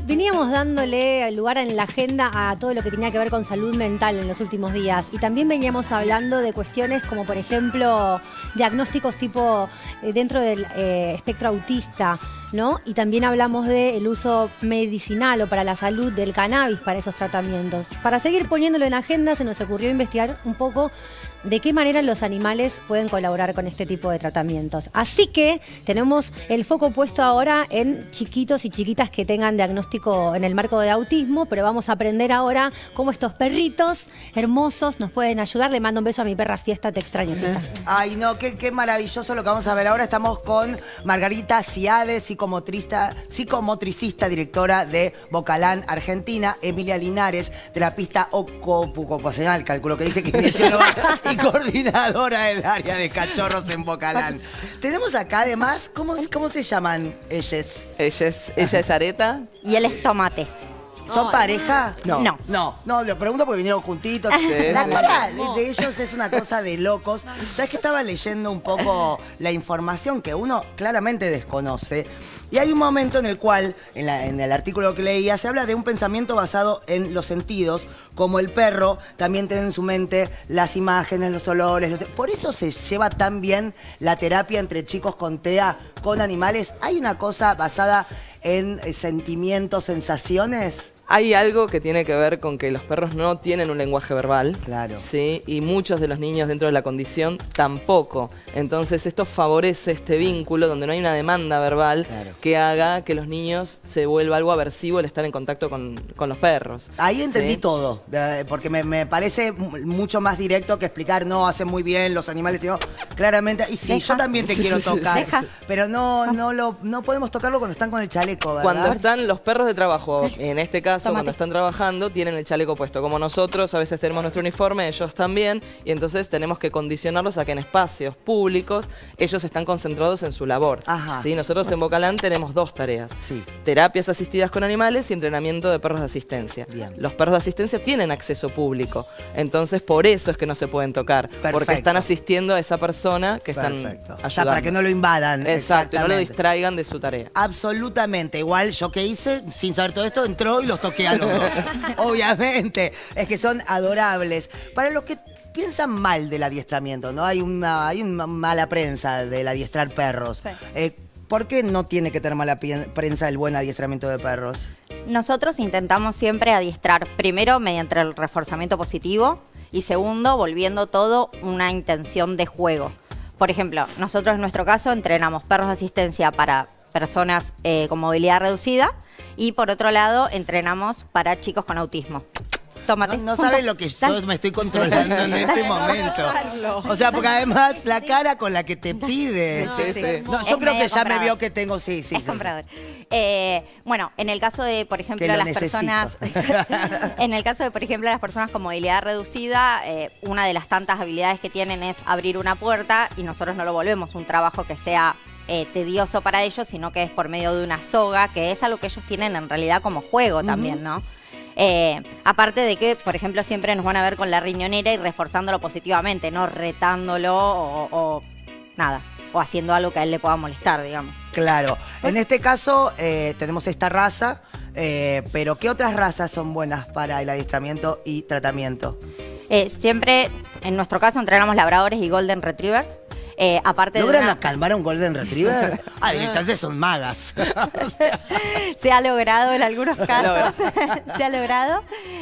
veníamos dándole lugar en la agenda a todo lo que tenía que ver con salud mental en los últimos días y también veníamos hablando de cuestiones como, por ejemplo, diagnósticos tipo dentro del espectro autista, ¿no? Y también hablamos del uso medicinal o para la salud del cannabis para esos tratamientos. Para seguir poniéndolo en agenda se nos ocurrió investigar un poco de qué manera los animales pueden colaborar con este tipo de tratamientos. Así que tenemos el foco puesto ahora en chiquitos y chiquitas que tengan diagnóstico en el marco de autismo, pero vamos a aprender ahora cómo estos perritos hermosos nos pueden ayudar. Le mando un beso a mi perra Fiesta, te extraño, Fiesta. Ay, no, qué maravilloso lo que vamos a ver ahora. Estamos con Margarita Ciade, psicomotricista, directora de Vocalán, Argentina. Emilia Linares, terapista ocupacional, calculo que dice kinesióloga y coordinadora del área de cachorros en Vocalán. Tenemos acá además, ¿cómo se llaman ellas? Ella es Areta. Y él es Tomate. ¿Son pareja? No. No, lo pregunto porque vinieron juntitos. Sí, La sí, cara de ellos es una cosa de locos. ¿Sabes que estaba leyendo un poco la información que uno claramente desconoce? Y hay un momento en el cual, en el artículo que leía, se habla de un pensamiento basado en los sentidos, como el perro también tiene en su mente las imágenes, los olores. Por eso se lleva tan bien la terapia entre chicos con TEA, con animales. Hay una cosa basada en sentimientos, sensaciones. Hay algo que tiene que ver con que los perros no tienen un lenguaje verbal. Claro. ¿Sí? Y muchos de los niños dentro de la condición tampoco. Entonces esto favorece este vínculo donde no hay una demanda verbal que haga que los niños se vuelva algo aversivo el estar en contacto con los perros. Ahí entendí todo, porque me parece mucho más directo que explicar, no, hacen muy bien los animales. Digo, claramente, y sí, yo también te quiero tocar, pero no podemos tocarlo cuando están con el chaleco, ¿verdad? Cuando están los perros de trabajo, en este caso, cuando están trabajando, tienen el chaleco puesto. Como nosotros, a veces tenemos nuestro uniforme, ellos también, y entonces tenemos que condicionarlos a que en espacios públicos ellos están concentrados en su labor. ¿Sí? Nosotros en Vocalán tenemos dos tareas. Terapias asistidas con animales y entrenamiento de perros de asistencia. Los perros de asistencia tienen acceso público, entonces por eso es que no se pueden tocar, porque están asistiendo a esa persona que están ayudando. O sea, para que no lo invadan. Exacto, y no lo distraigan de su tarea. Absolutamente. Igual yo que hice, sin saber todo esto, entró y los toqué a los dos. Obviamente. Es que son adorables. Para los que piensan mal del adiestramiento, ¿no? Hay una mala prensa del adiestrar perros. ¿Por qué no tiene que tener mala prensa el buen adiestramiento de perros? Nosotros intentamos siempre adiestrar, primero mediante el reforzamiento positivo y segundo, volviendo todo una intención de juego. Por ejemplo, nosotros en nuestro caso entrenamos perros de asistencia para personas con movilidad reducida y por otro lado entrenamos para chicos con autismo. Tómate. No saben lo que yo me estoy controlando en este momento. O sea, porque además la cara con la que te pide. No, yo creo que ya me vio que tengo, es comprador. Bueno, en el caso de, por ejemplo, las personas. En el caso de, por ejemplo, las personas con movilidad reducida, una de las tantas habilidades que tienen es abrir una puerta y nosotros no lo volvemos un trabajo que sea tedioso para ellos, sino que es por medio de una soga, que es algo que ellos tienen en realidad como juego también, ¿no? Aparte de que, por ejemplo, siempre nos van a ver con la riñonera y reforzándolo positivamente, no retándolo o nada, o haciendo algo que a él le pueda molestar, digamos. Claro. En este caso tenemos esta raza, pero ¿qué otras razas son buenas para el adiestramiento y tratamiento? Siempre, en nuestro caso, entrenamos labradores y golden retrievers. Aparte ¿Logran calmar a un golden retriever? Entonces son magas. O sea, se ha logrado en algunos casos. Se ha logrado.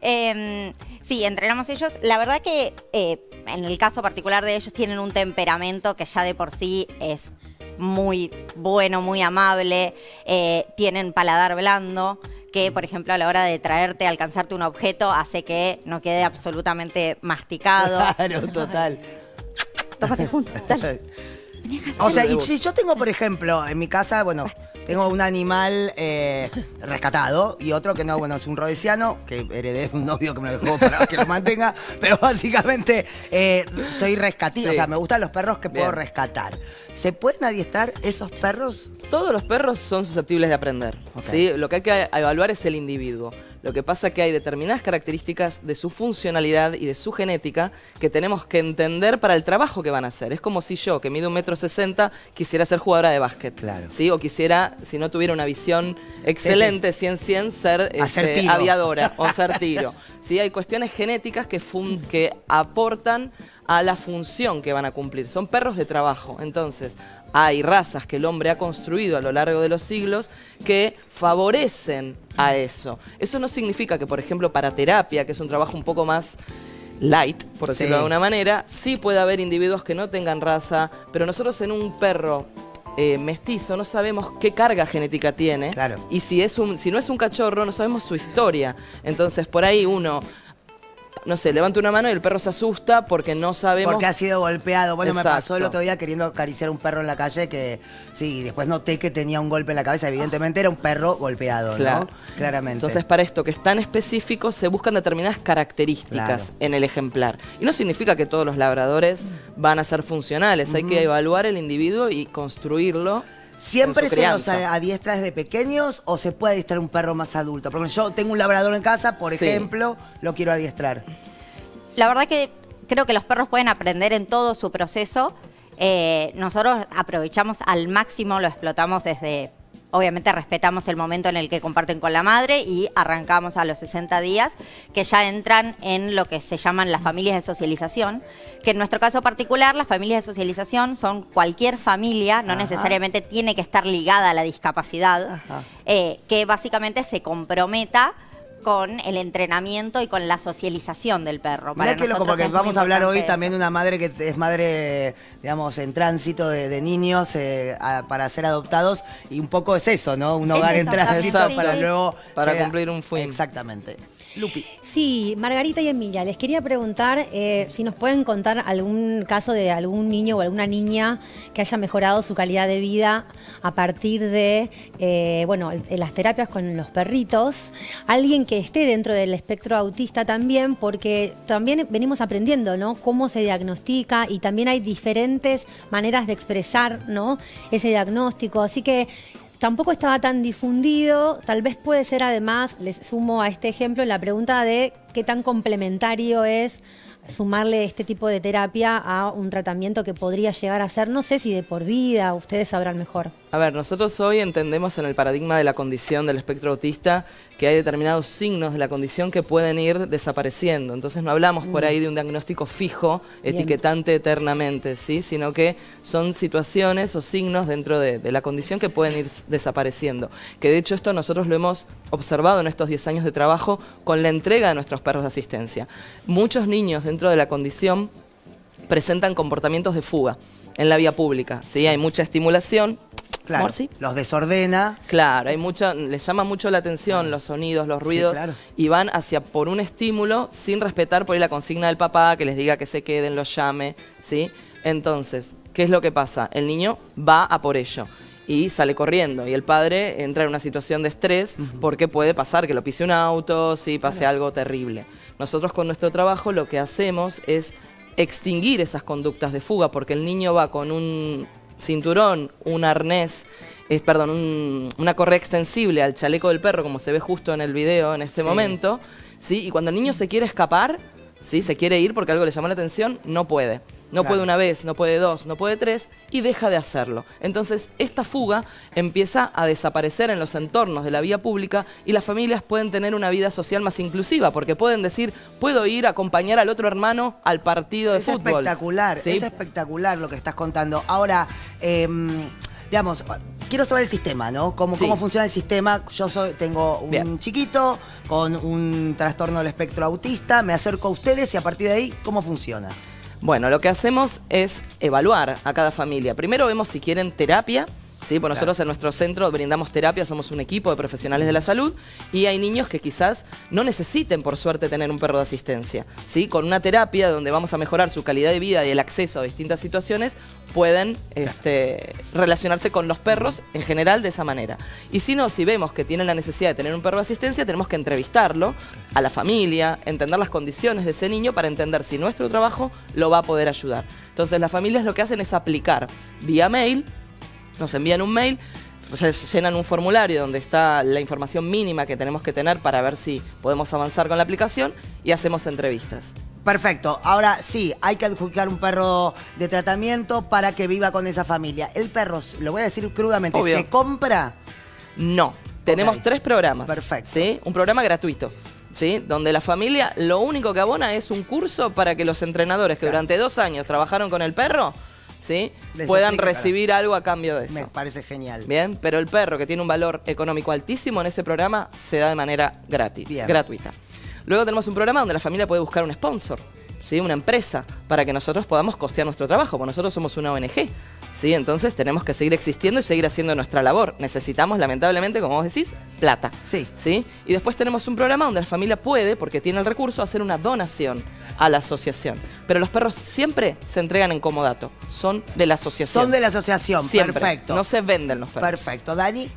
Sí, entrenamos ellos. La verdad que en el caso particular de ellos tienen un temperamento que ya de por sí es muy bueno, muy amable. Tienen paladar blando, que por ejemplo a la hora de traerte, alcanzarte un objeto, hace que no quede absolutamente masticado. Claro, total. Tómate juntos, dale. O sea, y si yo tengo, por ejemplo, en mi casa, bueno, tengo un animal rescatado y otro que no, bueno, es un rhodesiano, que heredé de un novio que me lo dejó para que lo mantenga, pero básicamente soy rescatista, o sea, me gustan los perros que puedo rescatar. ¿Se pueden adiestrar esos perros? Todos los perros son susceptibles de aprender. ¿Sí? Lo que hay que evaluar es el individuo. Lo que pasa es que hay determinadas características de su funcionalidad y de su genética que tenemos que entender para el trabajo que van a hacer. Es como si yo, que mido 1,60 m, quisiera ser jugadora de básquet. Claro. ¿Sí? O quisiera, si no tuviera una visión excelente, 100-100, ser aviadora o hacer tiro. ¿Sí? Hay cuestiones genéticas que aportan a la función que van a cumplir. Son perros de trabajo. Entonces, hay razas que el hombre ha construido a lo largo de los siglos que favorecen a eso. Eso no significa que, por ejemplo, para terapia, que es un trabajo un poco más light, por decirlo de alguna manera, sí puede haber individuos que no tengan raza, pero nosotros en un perro mestizo no sabemos qué carga genética tiene. Claro. Y si no es un cachorro, no sabemos su historia. Entonces, por ahí uno, no sé, levanta una mano y el perro se asusta porque no sabemos... Porque ha sido golpeado. Bueno, Exacto. me pasó el otro día queriendo acariciar a un perro en la calle que, sí, después noté que tenía un golpe en la cabeza. Evidentemente era un perro golpeado, Claro. ¿no? Claramente. Entonces, para esto que es tan específico, se buscan determinadas características en el ejemplar. Y no significa que todos los labradores van a ser funcionales. Hay que evaluar el individuo y construirlo. ¿Siempre se los adiestra desde pequeños o se puede adiestrar un perro más adulto? Porque yo tengo un labrador en casa, por ejemplo, lo quiero adiestrar. La verdad que creo que los perros pueden aprender en todo su proceso. Nosotros aprovechamos al máximo, lo explotamos desde... Obviamente respetamos el momento en el que comparten con la madre y arrancamos a los 60 días, que ya entran en lo que se llaman las familias de socialización, que en nuestro caso particular las familias de socialización son cualquier familia, no necesariamente tiene que estar ligada a la discapacidad, que básicamente se comprometa con el entrenamiento y con la socialización del perro. Mirá que loco, porque vamos a hablar hoy también de una madre que es madre, digamos, en tránsito de niños para ser adoptados, y un poco es eso, ¿no? Un hogar en tránsito para luego... Para cumplir un fin. Exactamente. Lupi. Sí, Margarita y Emilia, les quería preguntar si nos pueden contar algún caso de algún niño o alguna niña que haya mejorado su calidad de vida a partir de las terapias con los perritos. Alguien que esté dentro del espectro autista también, porque también venimos aprendiendo, ¿no? Cómo se diagnostica y también hay diferentes maneras de expresar, ¿no? Ese diagnóstico. Así que tampoco estaba tan difundido, tal vez puede ser además, les sumo a este ejemplo la pregunta de qué tan complementario es sumarle este tipo de terapia a un tratamiento que podría llegar a ser, no sé si de por vida, ustedes sabrán mejor. A ver, nosotros hoy entendemos en el paradigma de la condición del espectro autista que hay determinados signos de la condición que pueden ir desapareciendo. Entonces no hablamos por ahí de un diagnóstico fijo, etiquetante eternamente, ¿sí? Sino que son situaciones o signos dentro de la condición que pueden ir desapareciendo. Que de hecho esto nosotros lo hemos observado en estos 10 años de trabajo con la entrega de nuestros perros de asistencia. Muchos niños dentro de la condición presentan comportamientos de fuga en la vía pública, ¿sí? Hay mucha estimulación. Claro, ¿Morsi? los desordena. Claro, les llama mucho la atención los sonidos, los ruidos, y van hacia por un estímulo sin respetar por ahí la consigna del papá, que les diga que se queden, los llame, ¿sí? Entonces, ¿qué es lo que pasa? El niño va a por ello y sale corriendo, y el padre entra en una situación de estrés porque puede pasar que lo pise un auto, sí, pase algo terrible. Nosotros con nuestro trabajo lo que hacemos es extinguir esas conductas de fuga, porque el niño va con un cinturón, un arnés, una correa extensible al chaleco del perro, como se ve justo en el video en este momento, ¿sí? Y cuando el niño se quiere escapar, ¿sí? Se quiere ir porque algo le llamó la atención, no puede. No puede una vez, no puede dos, no puede tres, y deja de hacerlo. Entonces, esta fuga empieza a desaparecer en los entornos de la vía pública y las familias pueden tener una vida social más inclusiva, porque pueden decir, puedo ir a acompañar al otro hermano al partido de fútbol. Es espectacular, ¿sí? Es espectacular lo que estás contando. Ahora, digamos, quiero saber el sistema, ¿no? ¿Cómo funciona el sistema? Yo tengo un chiquito con un trastorno del espectro autista, me acerco a ustedes y a partir de ahí, ¿cómo funciona? Bueno, lo que hacemos es evaluar a cada familia. Primero vemos si quieren terapia, ¿sí? Pues nosotros en nuestro centro brindamos terapia, somos un equipo de profesionales de la salud y hay niños que quizás no necesiten, por suerte, tener un perro de asistencia, ¿sí? Con una terapia donde vamos a mejorar su calidad de vida y el acceso a distintas situaciones, pueden relacionarse con los perros en general de esa manera. Y si no, si vemos que tienen la necesidad de tener un perro de asistencia, tenemos que entrevistarlo a la familia, entender las condiciones de ese niño para entender si nuestro trabajo lo va a poder ayudar. Entonces las familias lo que hacen es aplicar vía mail, nos envían un mail, se llenan un formulario donde está la información mínima que tenemos que tener para ver si podemos avanzar con la aplicación y hacemos entrevistas. Perfecto. Ahora sí, hay que adjudicar un perro de tratamiento para que viva con esa familia. El perro, lo voy a decir crudamente, Obvio. ¿se compra? No. Tenemos 3 programas. Perfecto. ¿Sí? Un programa gratuito. ¿Sí? Donde la familia lo único que abona es un curso para que los entrenadores que durante 2 años trabajaron con el perro, ¿sí? puedan recibir algo a cambio de eso. Me parece genial. Bien, pero el perro que tiene un valor económico altísimo en ese programa se da de manera gratuita. Luego tenemos un programa donde la familia puede buscar un sponsor, ¿sí? Una empresa, para que nosotros podamos costear nuestro trabajo, porque nosotros somos una ONG. ¿Sí? Entonces tenemos que seguir existiendo y seguir haciendo nuestra labor. Necesitamos, lamentablemente, como vos decís, plata. ¿Sí? Y después tenemos un programa donde la familia puede, porque tiene el recurso, hacer una donación a la asociación. Pero los perros siempre se entregan en comodato. Son de la asociación. Son de la asociación, siempre. perfecto. No se venden los perros. Perfecto. ¿Dani?